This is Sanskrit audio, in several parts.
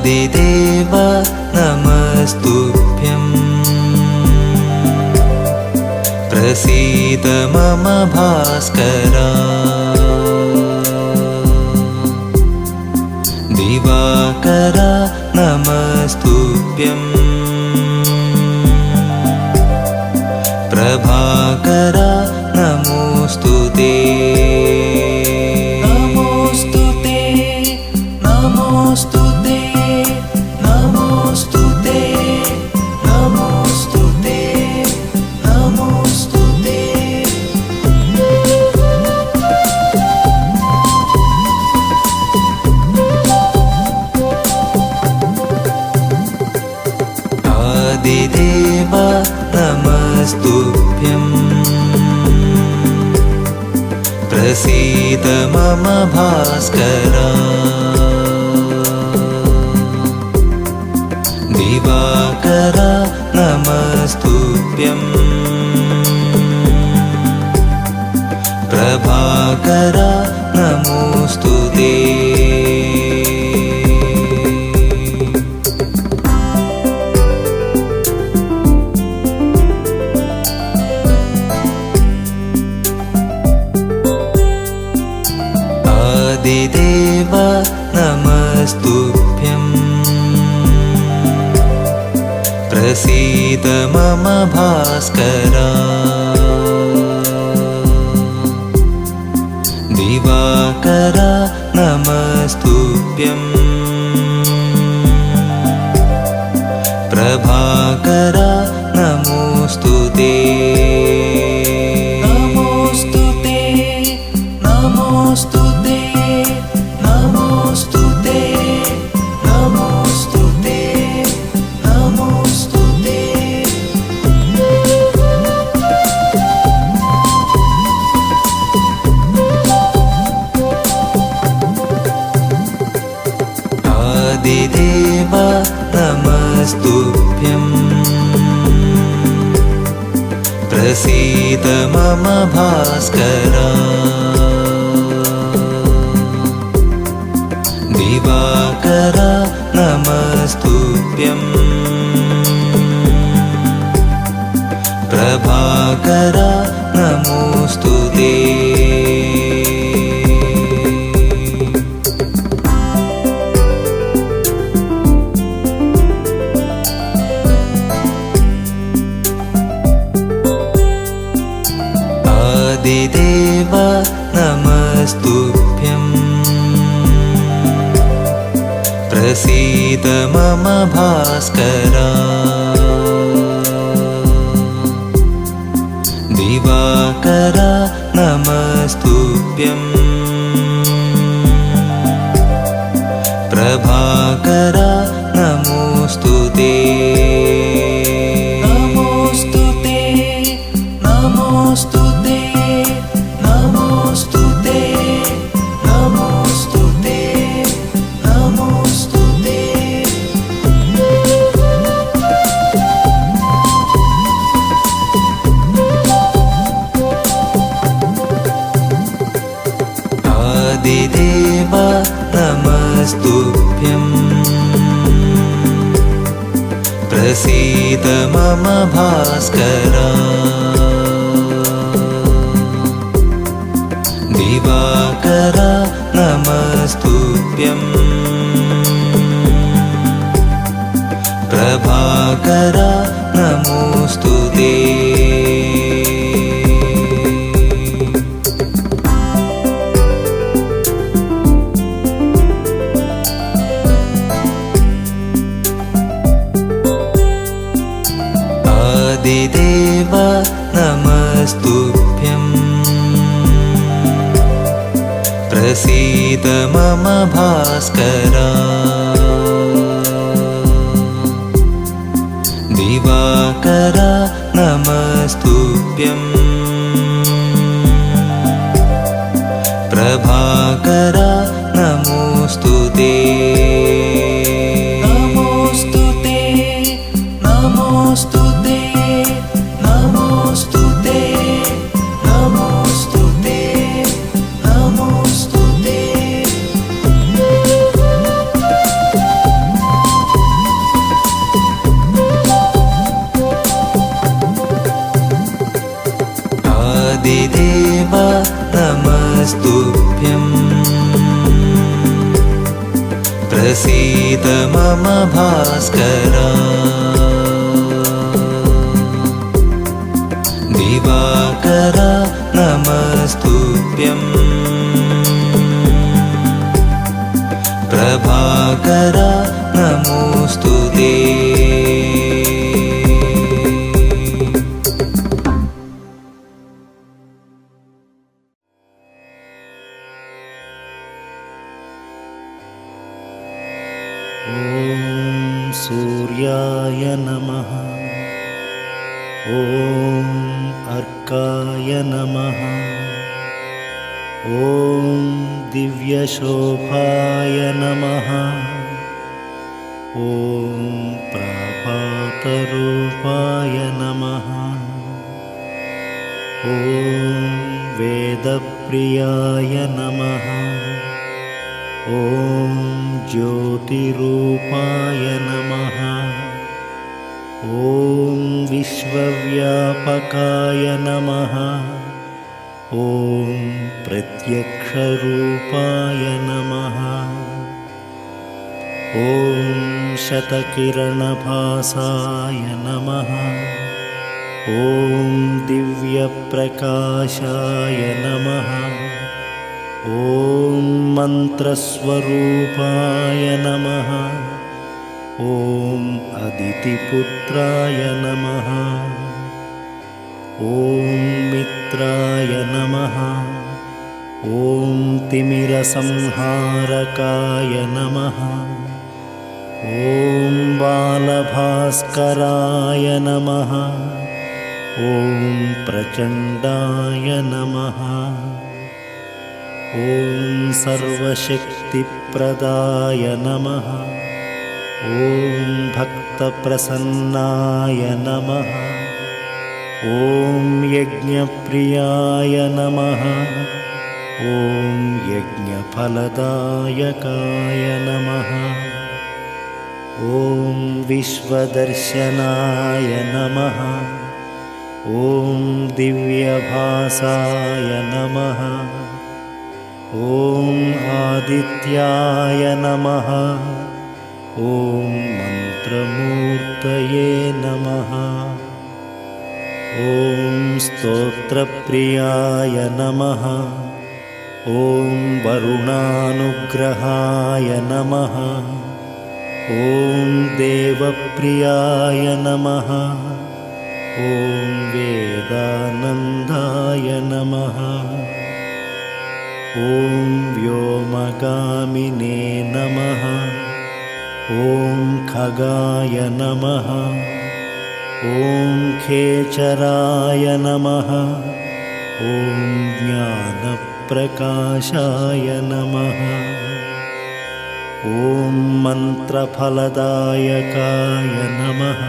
आदिदेव नमस्तुभ्यं प्रसीद मम भास्करा दिवाकरा नमस्तुभ्यं प्रभाकरा नमोस्तुते नमोस्तुते नमोस्तुते नमोस्तुते नमोस्तुते नमोस्तुते आदिदेव नमस्तुभ्यं प्रसीद मम भास्करा दिवाकरा नमस्तुभ्यं प्रभाकरा नमोस्तुते आदिदेव नमस्तुभ्यं प्रसीद मम भास्करा दिवाकरा नमस्तुभ्यं प्रभाकरा नमोस्तुते नमोस्तुते नमोस्तुते नमोस्तुते नमोस्तुते नमोस्तुते आदिदेव नमस्तुभ्यं प्रसीद मम भास्करा दिवाकरा नमस्तुभ्यं प्रभाकरा नमोस्तुते आदिदेव नमस्तुभ्यं प्रसीद मम भास्करा दिवाकरा नमस्तुभ्यं प्रभाकरा नमोस्तुते नमोस्तुते नमोस्तुते नमोस्तुते नमोस्तुते नमोस्तुते आदिदेव नमस्तुभ्यं प्रसीद मम भास्करा दिवाकरा नमस्तुभ्यं प्रभाकरा नमोस्तुते आदिदेव नमस्तुभ्यं प्रसीद मम भास्करा दिवाकरा नमस्तुभ्यं प्रभाकरा नमोस्तुते नमोस्तुते नमोस्तुते नमोस्तुते नमोस्तुते नमोस्तुते प्रसीद मम भास्कर दिवाकर नमस्तुभ्यं प्रभाकर नमोऽस्तु ते ॐ सूर्याय नमः। ॐ अर्काय नमः। ॐ दिव्यशोभाय नमः। ॐ प्रभातरूपाय नमः। ॐ वेदप्रियाय नमः। ॐ ज्योतिरूपाय नमः। ॐ विश्वव्यापकाय नमः। ॐ प्रत्यक्षरूपाय नमः। ॐ शतकिरणभासाय नमः। ॐ दिव्यप्रकाशाय नमः। ॐ मन्त्रस्वरूपाय नमः। ॐ अदितिपुत्राय नमः। ॐ मित्राय नमः। ॐ तिमिरसंहारकाय नमः। ॐ बालभास्कराय नमः। ॐ प्रचण्डाय नमः। ॐ सर्वशक्तिप्रदाय नमः। ॐ भक्तप्रसन्नाय नमः। ॐ यज्ञप्रियाय नमः। ॐ यज्ञफलदायकाय नमः। ॐ विश्वदर्शनाय नमः। ॐ दिव्यभासाय नमः। ॐ आदित्याय नमः। ॐ मन्त्रमूर्तये नमः। ॐ स्तोत्रप्रियाय नमः। ॐ वरुणानुग्रहाय नमः। ॐ देवप्रियाय नमः। ॐ वेदानन्दाय नमः। ॐ व्योमगामिने नमः। ॐ खगाय नमः। ॐ खेचराय नमः। ॐ ज्ञानप्रकाशाय नमः। ॐ मन्त्रफलदायकाय नमः।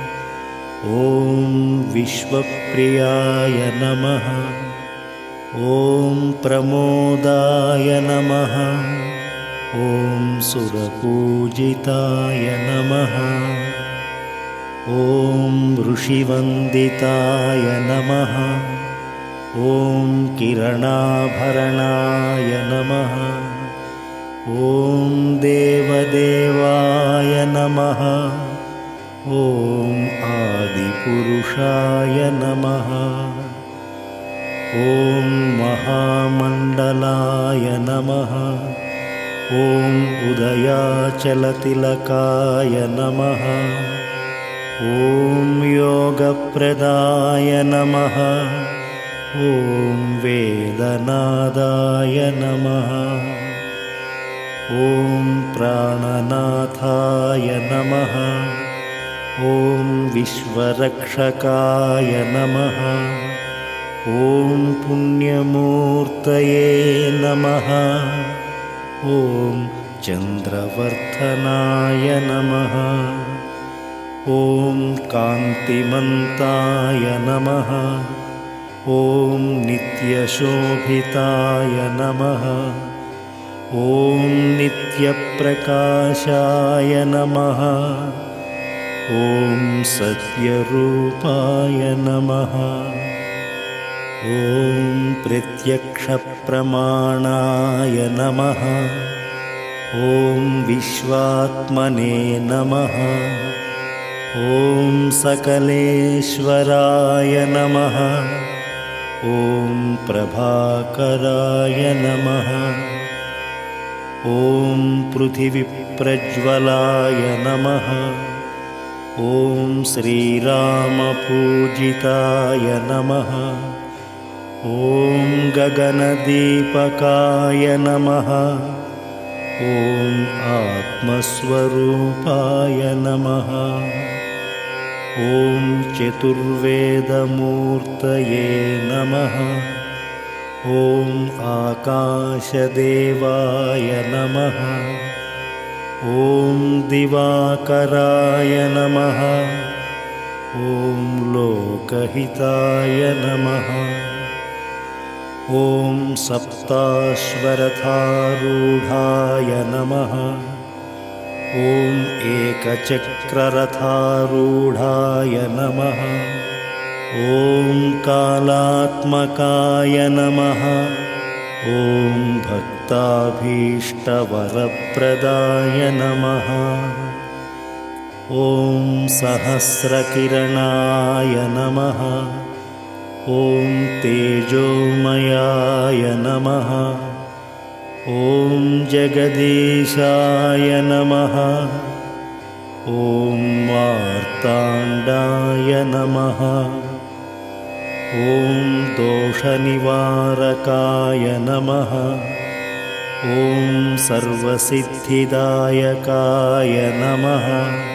ॐ विश्वप्रियाय नमः। ॐ प्रमोदाय नमः। ॐ सुरपूजिताय नमः। ॐ ऋषिवन्दिताय नमः। ॐ किरणाभरणाय नमः। ॐ देवदेवाय नमः। ॐ आदिपुरुषाय नमः। ॐ महामण्डलाय नमः। ॐ उदयाचलतिलकाय नमः। ॐ योगप्रदाय नमः। ॐ वेदनादाय नमः। ॐ प्राणनाथाय नमः। ॐ विश्वरक्षकाय नमः। ॐ पुण्यमूर्तये नमः। ॐ चन्द्रवर्धनाय नमः। ॐ कान्तिमन्ताय नमः। ॐ नित्यशोभिताय नमः। ॐ नित्यप्रकाशाय नमः। ॐ सत्यरूपाय नमः। ॐ प्रत्यक्षप्रमाणाय नमः। ॐ विश्वात्मने नमः। ॐ सकलेश्वराय नमः। ॐ प्रभाकराय नमः। ॐ पृथिवीप्रज्वलाय नमः। ॐ श्रीरामपूजिताय नमः। ॐ गगनदीपकाय नमः। ॐ आत्मस्वरूपाय नमः। ॐ चतुर्वेदमूर्तये नमः। ॐ आकाशदेवाय नमः। ॐ दिवाकराय नमः। ॐ लोकहिताय नमः। ॐ सप्ताश्वरथारूढाय नमः। ॐ एकचक्ररथारूढाय नमः। ॐ कालात्मकाय नमः। ॐ भक्ताभीष्टवरप्रदाय नमः। ॐ सहस्रकिरणाय नमः। ॐ तेजोमयाय नमः। ॐ जगदीशाय नमः। ॐ मार्ताण्डाय नमः। ॐ दोषनिवारकाय नमः। ॐ सर्वसिद्धिदायकाय नमः।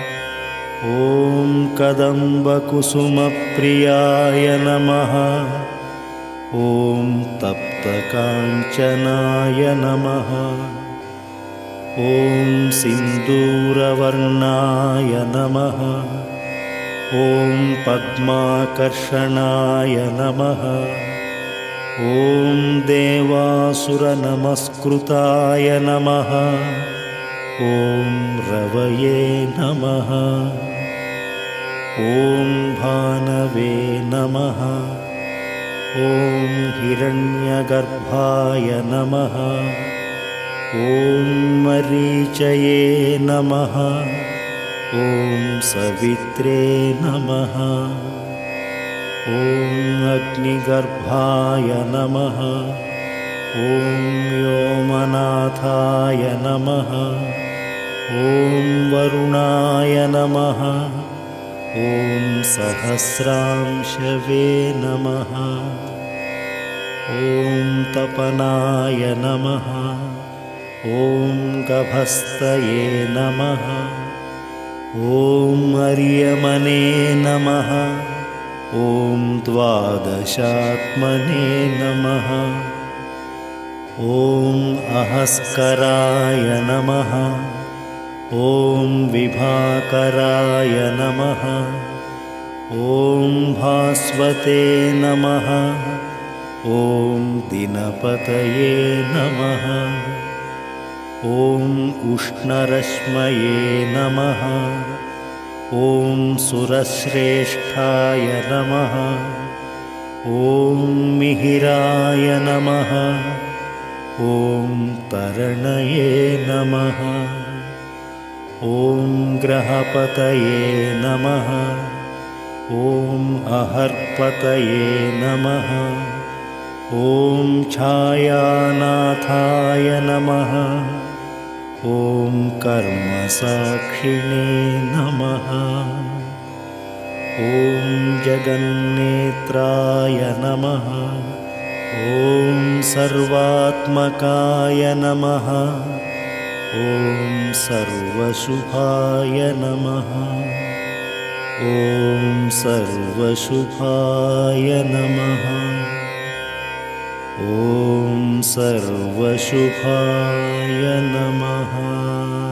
ॐ कदम्बकुसुमप्रियाय नमः। ॐ तप्तकाञ्चनाय नमः। ॐ सिन्दूरवर्णाय नमः। ॐ पद्माकर्षणाय नमः। ॐ देवासुरनमस्कृताय नमः। ॐ रवये नमः। ॐ भानवे नमः। ॐ हिरण्यगर्भाय नमः। ॐ मरीचये नमः। ॐ सवित्रे नमः। ॐ अग्निगर्भाय नमः। ॐ व्योमनाथाय नमः। ॐ वरुणाय नमः। ॐ सहस्रांशवे नमः। ॐ तपनाय नमः। ॐ गभस्तये नमः। ॐ अर्यमने नमः। ॐ द्वादशात्मने नमः। ॐ अहस्कराय नमः। ॐ विभाकराय नमः। ॐ भास्वते नमः। ॐ दिनपतये नमः। ॐ उष्णरश्मये नमः। ॐ सुरश्रेष्ठाय नमः। ॐ मिहिराय नमः। ॐ तरणये नमः। ॐ ग्रहपतये नमः। ॐ अहर्पतये नमः। ॐ छायानाथाय नमः। ॐ कर्मसाक्षिणे नमः। ॐ जगन्नेत्राय नमः। ॐ सर्वात्मकाय नमः। ॐ सर्वशुभाय नमः। ॐ सर्वशुभाय नमः। ॐ सर्वशुभाय नमः।